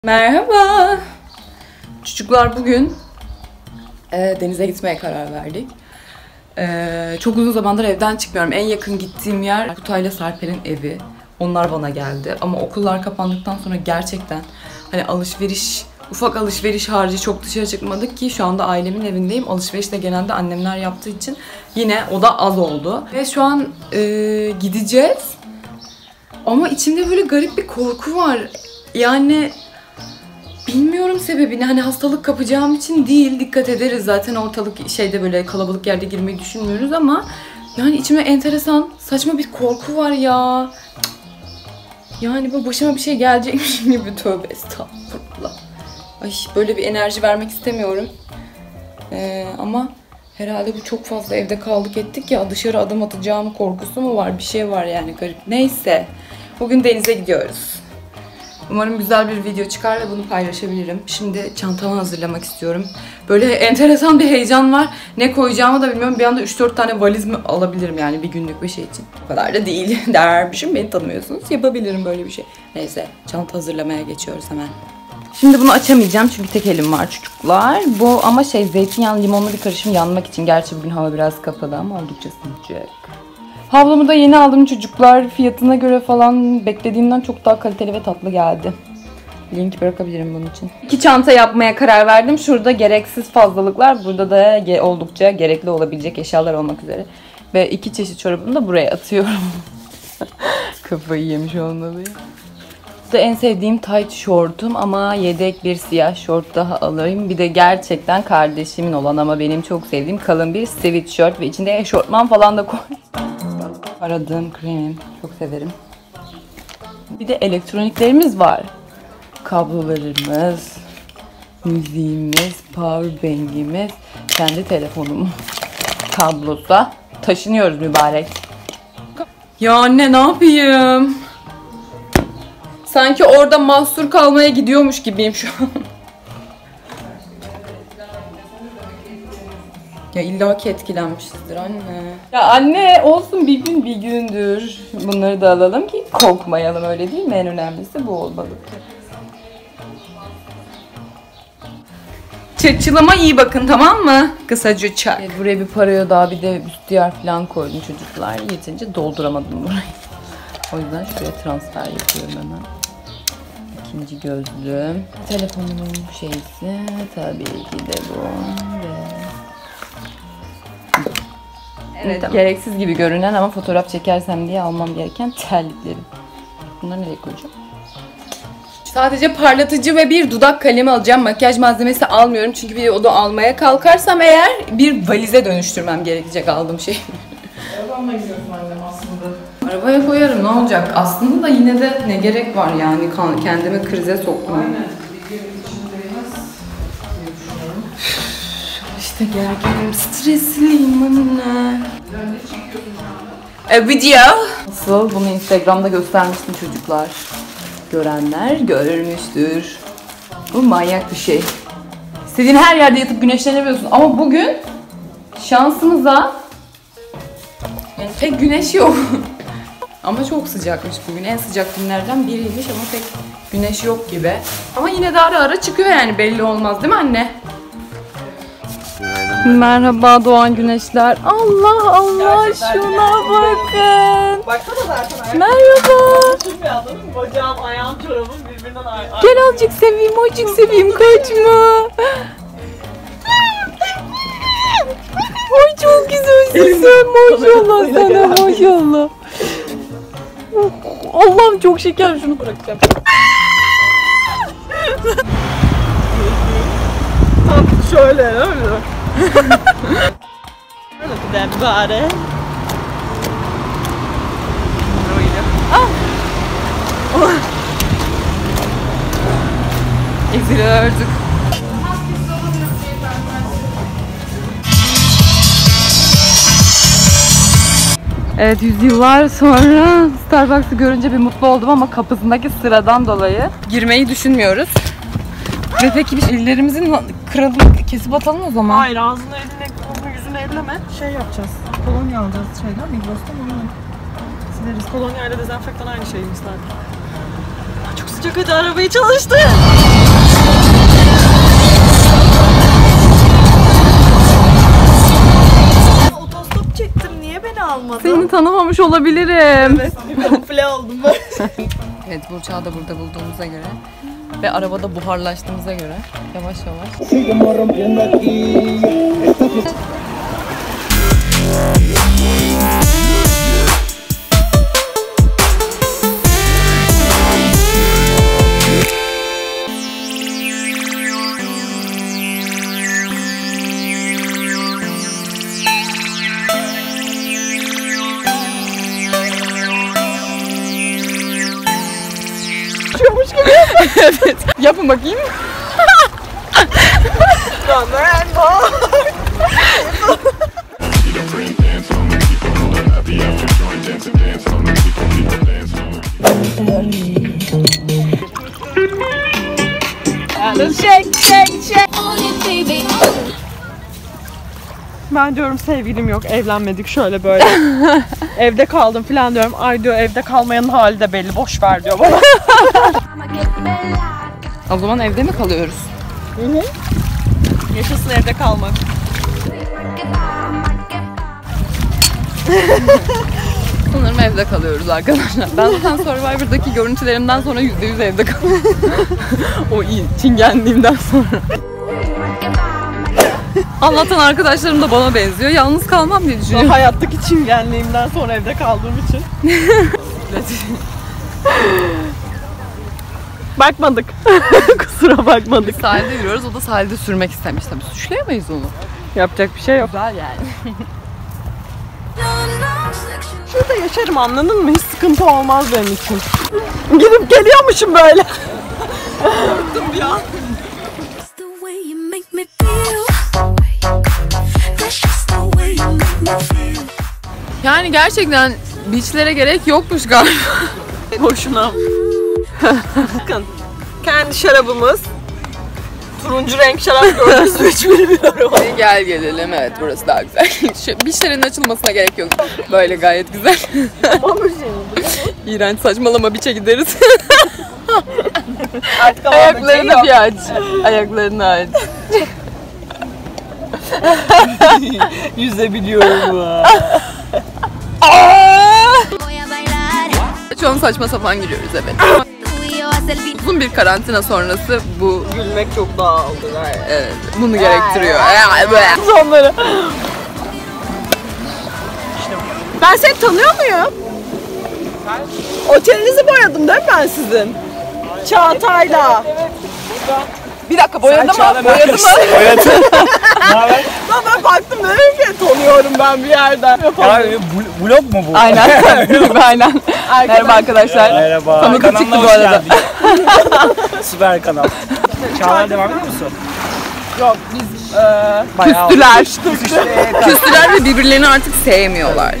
Merhaba. Çocuklar bugün denize gitmeye karar verdik. Çok uzun zamandır evden çıkmıyorum. En yakın gittiğim yer Kutay'la Serpil'in evi. Onlar bana geldi. Ama okullar kapandıktan sonra gerçekten hani ufak alışveriş harici çok dışarı çıkmadık ki şu anda ailemin evindeyim. Alışveriş de genelde annemler yaptığı için yine o da az oldu. Ve şu an gideceğiz. Ama içimde böyle garip bir korku var. Yani bilmiyorum sebebini, hani hastalık kapacağım için değil, dikkat ederiz zaten, ortalık şeyde böyle kalabalık yerde girmeyi düşünmüyoruz ama yani içime enteresan saçma bir korku var ya. Yani bu başıma bir şey gelecekmiş gibi, tövbe estağfurullah. Ay, böyle bir enerji vermek istemiyorum. Ama herhalde bu çok fazla evde kaldık ettik ya, dışarı adım atacağım korkusu mu var, bir şey var yani garip. Neyse, bugün denize gidiyoruz. Umarım güzel bir video çıkar ve bunu paylaşabilirim. Şimdi çantamı hazırlamak istiyorum. Böyle enteresan bir heyecan var. Ne koyacağımı da bilmiyorum. Bir anda 3-4 tane valiz mi alabilirim yani bir günlük bir şey için. O kadar da değil dermişim. Beni tanımıyorsunuz. Yapabilirim böyle bir şey. Neyse, çanta hazırlamaya geçiyoruz hemen. Şimdi bunu açamayacağım çünkü tek elim var çocuklar. Bu ama zeytinyağlı limonlu bir karışım, yanmak için. Gerçi bugün hava biraz kapalı ama oldukça sıcak. Havlumu da yeni aldım çocuklar. Fiyatına göre falan beklediğimden çok daha kaliteli ve tatlı geldi. Link bırakabilirim bunun için. 2 çanta yapmaya karar verdim. Şurada gereksiz fazlalıklar. Burada da oldukça gerekli olabilecek eşyalar olmak üzere. Ve 2 çeşit çorabımı da buraya atıyorum. Kafayı yemiş olmalıyım. Bu da en sevdiğim tight şortum ama yedek bir siyah şort daha alayım. Bir de gerçekten kardeşimin olan ama benim çok sevdiğim kalın bir sweatshirt ve içinde eşortman falan da koy. Aradığım kremim. Çok severim. Bir de elektroniklerimiz var. Kablolarımız, müziğimiz, powerbank'imiz, kendi telefonumun kablosu. Taşınıyoruz mübarek. Ya anne, ne yapayım? Sanki orada mahsur kalmaya gidiyormuş gibiyim şu an. Ya illa ki etkilenmişizdir anne. Ya anne, olsun, bir gün bir gündür. Bunları da alalım ki kokmayalım, öyle değil mi? En önemlisi bu olmalı. Çıçılıma iyi bakın, tamam mı? Kısaca çak. Evet, buraya bir paraya daha bir de büstiyer falan koydum çocuklar. Yetince dolduramadım burayı. O yüzden şuraya transfer yapıyorum hemen. İkinci gözlüğüm. Telefonumun şeysi tabii ki de bu. Evet, tamam. Gereksiz gibi görünen ama fotoğraf çekersem diye almam gereken terliklerim. Bunları nereye koyacağım? Sadece parlatıcı ve bir dudak kalemi alacağım. Makyaj malzemesi almıyorum çünkü bir oda almaya kalkarsam eğer bir valize dönüştürmem gerekecek aldığım şey. Arabamla gidiyorsun annem aslında. Arabaya koyarım, ne olacak? Aslında da yine de ne gerek var yani, kendimi krize soktum. Aynen. Bir gün içindeyiz diye düşünüyorum. İşte gerginim, stresliyim anne. Ne çekiyorsun? Video. Nasıl? Bunu Instagram'da göstermiştim çocuklar. Görenler görmüştür. Bu manyak bir şey. İstediğin her yerde yatıp güneşlenebiliyorsun. Ama bugün şansımıza yani pek güneş yok. Ama çok sıcakmış bugün. En sıcak günlerden biriymiş ama pek güneş yok gibi. Ama yine de ara ara çıkıyor yani, belli olmaz değil mi anne? Merhaba doğan güneşler. Allah Allah, gerçekten şuna bakın. Baksana zaten. Merhaba. Anladın mı? Bacağım, ayağım, çorabım birbirinden ayrı. Gel azıcık seveyim, kaçma. Ay çok güzelsin, maşallah sana, maşallah. Allah'ım çok şeker, şunu bırakacağım. Tam şöyle öyle. Look at that body. Eziliyorduk. Evet, yüzyıllar sonra Starbucks'ı görünce bir mutlu oldum ama kapısındaki sıradan dolayı girmeyi düşünmüyoruz. Ve peki biz ellerimizin kralını kesip atalım o zaman. Hayır, ağzını eline, yüzünü elleme. Şey yapacağız. Kolonya alacağız şeyden, Migros'tan onu sileriz. Kolonya ile dezenfektan aynı şey misal. Çok çok kötü arabayı çalıştı. Otostop çektim. Niye beni almadın? Seni tanımamış olabilirim. Evet, bir kamufle oldum ben. Evet, Burçak'ı da burada bulduğumuza göre ve arabada buharlaştığımıza göre yavaş yavaş. Evet. Yapın bakayım. Ben diyorum sevgilim yok, evlenmedik şöyle böyle. Evde kaldım falan diyorum. Ay diyor evde kalmayanın hali de belli, boş ver diyor bana. O zaman evde mi kalıyoruz? Hı. Yaşasın evde kalmak. Sanırım evde kalıyoruz arkadaşlar. Ben zaten Survivor'daki görüntülerimden sonra %100 evde kalıyorum. O iyi, çingenliğimden sonra. Anlatan arkadaşlarım da bana benziyor. Yalnız kalmam diye düşünüyorum. Hayattaki çingenliğimden sonra evde kaldığım için. Bakmadık. Kusura bakmadık. Sahilde yürüyoruz. O da sahilde sürmek istemiş tabii. Suçlayamayız onu. Yapacak bir şey yok. Güzel yani. Şurada yaşarım, anladın mı? Hiç sıkıntı olmaz benim için. Gidip geliyormuşum böyle. Korktum ya. Yani gerçekten beachlere gerek yokmuş galiba. Boşuna. Bakın. Kendi şarabımız. Turuncu renk şarap gördünüz mü hiç bilmiyorum. Gel gelelim, evet burası daha güzel. Beachlerin açılmasına gerek yok. Böyle gayet güzel. İğrenç, saçmalama, beach'e gideriz. Ayaklarını bir aç. Ayaklarını aç. Yüzebiliyorum. Şu an saçma sapan giriyoruz, evet. Uzun bir karantina sonrası bu Gülmek çok daha oldu. evet, bunu gerektiriyor. Sonları. Ben seni tanıyor muyum? Otelinizi boyadım değil mi ben sizin? Çağatay'la. Bir dakika, boyadı mı? Boyadı mı? Naber? Lan ben baktım dedim ki tanıyorum ben bir yerden. Ya vlog mu bu? Aynen. Aynen. Merhaba arkadaşlar. Merhaba. Tanıdık Kanalına çıktı bu hoş arada. geldin. Süper kanal. Çağlar devam ediyor musun? Yok biz Bayağı Küstüler. işte, Küstüler ve birbirlerini artık sevmiyorlar.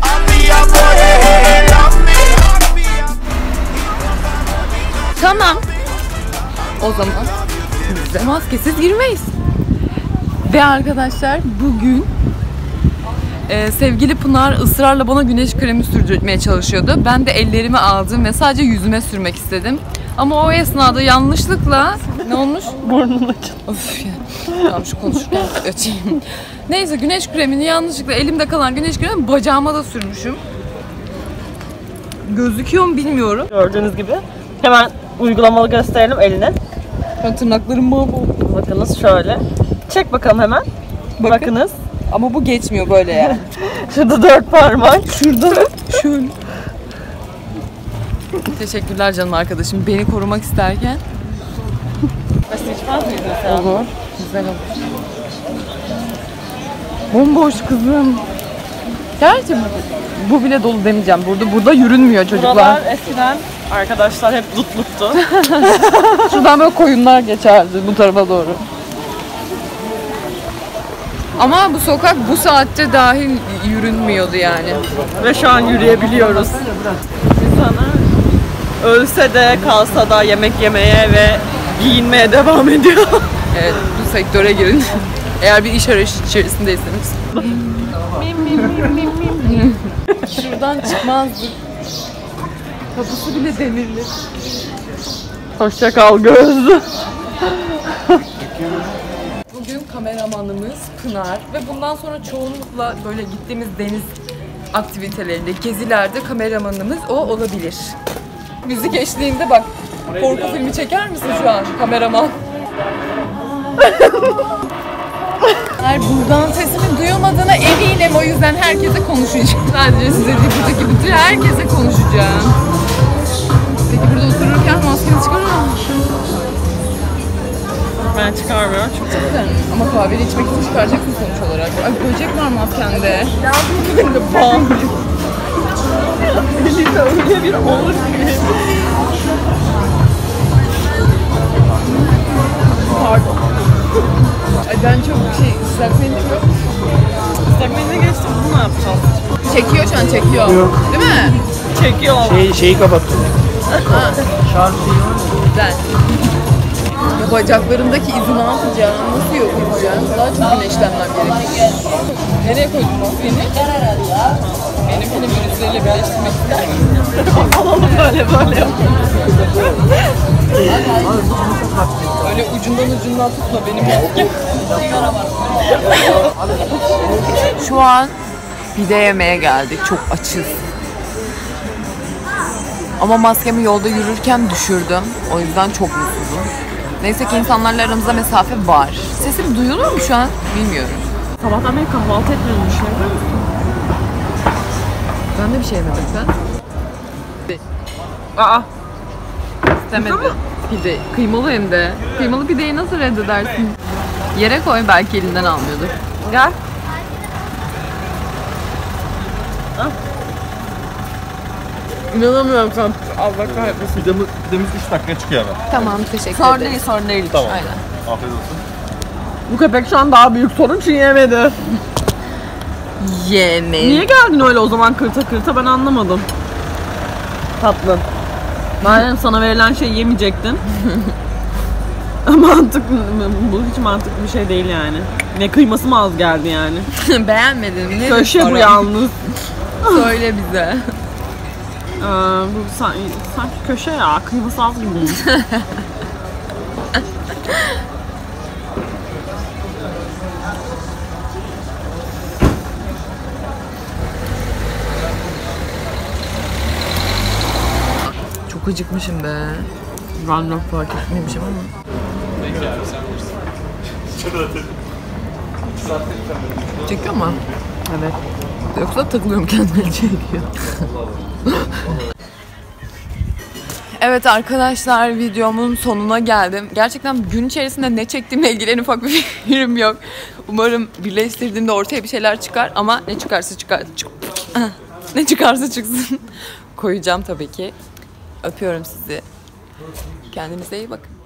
Tamam. O zaman biz de maskesiz girmeyiz. Ve arkadaşlar bugün sevgili Pınar ısrarla bana güneş kremi sürdürmeye çalışıyordu. Ben de ellerimi aldım ve sadece yüzüme sürmek istedim. Ama o esnada yanlışlıkla ne olmuş? burnunu açın. Of ya. Tamam, şu konuşurken açayım. Neyse, güneş kremini yanlışlıkla elimde kalan güneş kremini bacağıma da sürmüşüm. Gözüküyor mu bilmiyorum. Gördüğünüz gibi. Hemen uygulamalı gösterelim elini. Ben tırnaklarım mahvoldu. Bakınız şöyle. Çek bakalım hemen. Bakınız. Ama bu geçmiyor böyle yani. Şurada 4 parmak. Şurada şöyle. Teşekkürler canım arkadaşım. Beni korumak isterken. Nasıl içmez miydin sen? Olur. Güzel olur. Bomboş kızım. Gerçi bu bile dolu demeyeceğim. Burada yürünmüyor çocuklar. Buralar eskiden arkadaşlar hep dutluktu. Şuradan böyle koyunlar geçerdi bu tarafa doğru. Ama bu sokak bu saatte dahi yürünmüyordu yani. Ve şu an yürüyebiliyoruz. İnsanlar ölse de kalsa da yemek yemeye ve giyinmeye devam ediyor. Evet, bu sektöre girin. Eğer bir iş arayışı içerisindeyseniz. Şuradan çıkmazdık. Kapısı bile demirli. Hoşça kal Gözde. Bugün kameramanımız Pınar ve bundan sonra çoğunlukla böyle gittiğimiz deniz aktivitelerinde, gezilerde kameramanımız o olabilir. Müzik eşliğinde bak, korku filmi çeker misin şu an kameraman? Buradan sesimin duyulmadığına eminim, o yüzden herkese konuşacağım. Sadece size değil, buradaki bütün herkese konuşacağım. Peki burada otururken maskeni çıkarır mısın? Ben çıkarmıyorum çünkü. Ama kahveni içmek için çıkaracaksın sonuç olarak. Ay böcek var maskende. Ben de bağımlıyım. Elinde öyle bir olur ki. Pardon. Ay ben çok istersen çok. İstemeyene geçtim, bunu ne yapacağız? Çekiyor şu an, çekiyor. Değil mi? Çekiyor. Şeyi kapattım. Şarkıyı. Güzel. Ya bacaklarındaki izi ne yapacağım? Nasıl yok edeceğim? Daha çok güneşlenmem gerekiyor. Nereye koydun maskeni? Benimkini virüslerle birleştirmek ister misin? Alalım böyle. Öyle ucundan tutma benim maskem. Şu an pide yemeye geldik. Çok açız. Ama maskemi yolda yürürken düşürdüm. O yüzden çok mutsuzum. Neyse ki insanlarla aramızda mesafe var. Sesim duyulur mu şu an? Bilmiyorum. Sabahtan beri kahvaltı etmedim, düşünebilir misin? Ben de bir şey yemedim sen. Aa. İstemedim. Pide. Kıymalı hem de. Kıymalı pideyi nasıl reddedersin? Yere koy, belki elinden almıyordur. Gel. İnanamıyorum sen. Allah kahretmesin. Pidemiz 3 dakikaya çıkıyor hemen. Tamam, teşekkür Sorun ederim. değil, sorun değil. Tamam. Aynen. Afiyet olsun. Bu köpek şu an daha büyük sorun, çünkü yemedi. Niye geldin öyle o zaman kırta ben anlamadım. Tatlı. Madem sana verilen şey yemeyecektin. Mantıklı, bu hiç mantıklı bir şey değil yani. Ne kıyması mı az geldi yani? Beğenmedin mi? Köşe bu yalnız. Söyle bize. Bu sanki köşe ya, kıyması az gibi. Çok acıkmışım be. Ben de fark etmemişim ama. Çekiyor mu? Evet. Yoksa takılıyorum kendime, çekiyor. Evet arkadaşlar, videomun sonuna geldim. Gerçekten gün içerisinde ne çektiğimle ilgili en ufak bir fikrim yok. Umarım birleştirdiğimde ortaya bir şeyler çıkar ama ne çıkarsa ne çıkarsa çıksın. Koyacağım tabii ki. Öpüyorum sizi. Kendinize iyi bakın.